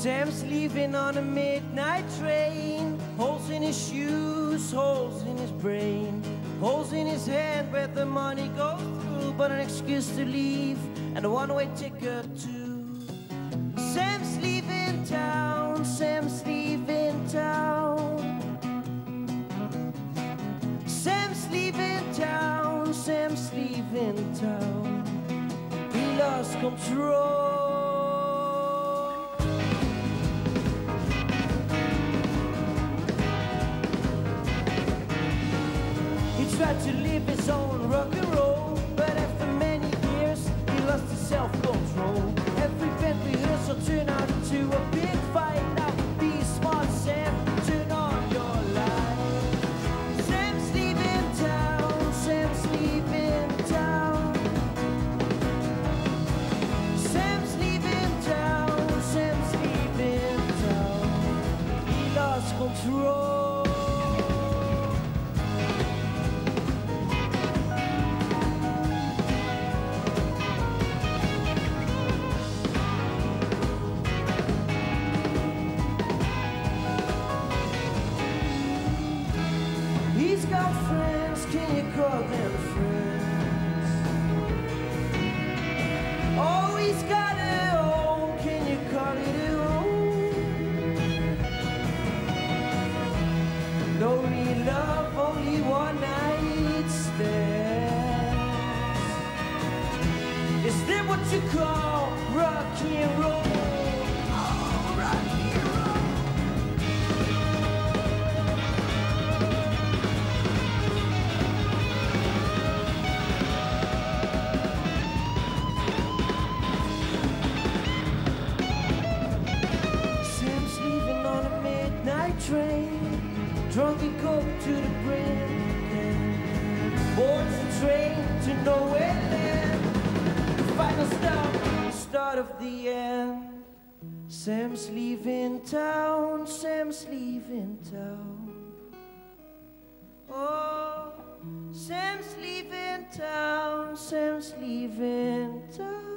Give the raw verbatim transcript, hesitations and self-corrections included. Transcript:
Sam's leaving on a midnight train. Holes in his shoes, holes in his brain, holes in his hand where the money goes through, but an excuse to leave and a one-way ticket too. Sam's leaving town, Sam's leaving town. Sam's leaving town, Sam's leaving town. He lost control. Tried to live his own rock and roll, but after many years he lost his self-control. Every band rehearsal turned out into a big fight. Now be smart, Sam, turn on your light. Sam's leaving town, Sam's leaving town. Sam's leaving town, Sam's leaving town. He lost control. He's got friends, can you call them friends? Oh, he's got a home, can you call it a home? No real love, only one night stands. Is that what you call rock and roll? Oh, rock and roll. Train, drunk and coke to the brim, boards the train to nowhere land. The final stop, the start of the end. Sam's leaving town, Sam's leaving town. Oh, Sam's leaving town, Sam's leaving town.